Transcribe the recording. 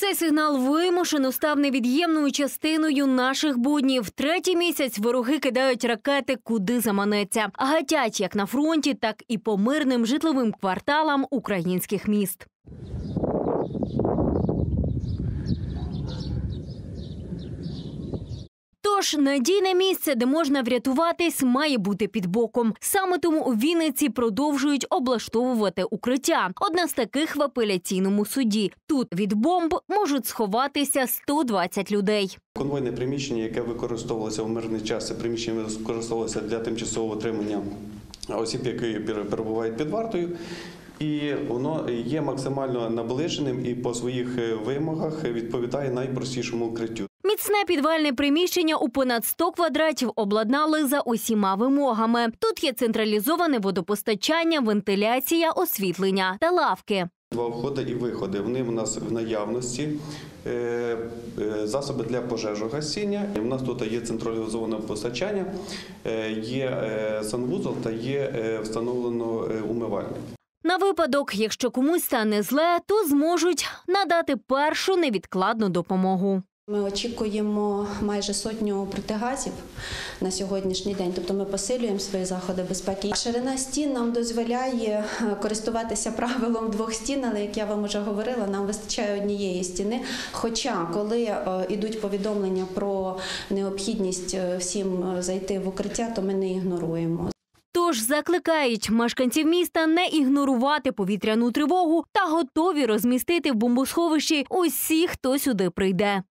Цей сигнал вимушено став невід'ємною частиною наших буднів. Третій місяць вороги кидають ракети куди заманеться. Гатять як на фронті, так і по мирним житловим кварталам українських міст. Тож надійне місце, де можна врятуватись, має бути під боком. Саме тому у Вінниці продовжують облаштовувати укриття. Одне з таких в апеляційному суді. Тут від бомб можуть сховатися 120 людей. Конвойне приміщення, яке використовувалося у мирний час, це приміщення використовувалося для тимчасового утримання осіб, які перебувають під вартою. І воно є максимально наближеним і по своїх вимогах відповідає найпростішому укриттю. Міцне підвальне приміщення у понад 100 квадратів обладнали за усіма вимогами. Тут є централізоване водопостачання, вентиляція, освітлення та лавки. 2 входи і виходи. Вони в нас в наявності. Засоби для пожежогасіння. У нас тут є централізоване постачання, є санвузол та є встановлено умивальник. На випадок, якщо комусь стане зле, то зможуть надати першу невідкладну допомогу. Ми очікуємо майже 100 протигазів на сьогоднішній день, тобто ми посилюємо свої заходи безпеки. Ширина стін нам дозволяє користуватися правилом 2 стін, але, як я вам вже говорила, нам вистачає однієї стіни. Хоча, коли йдуть повідомлення про необхідність всім зайти в укриття, то ми не ігноруємо. Тож закликають мешканців міста не ігнорувати повітряну тривогу та готові розмістити в бомбосховищі усіх, хто сюди прийде.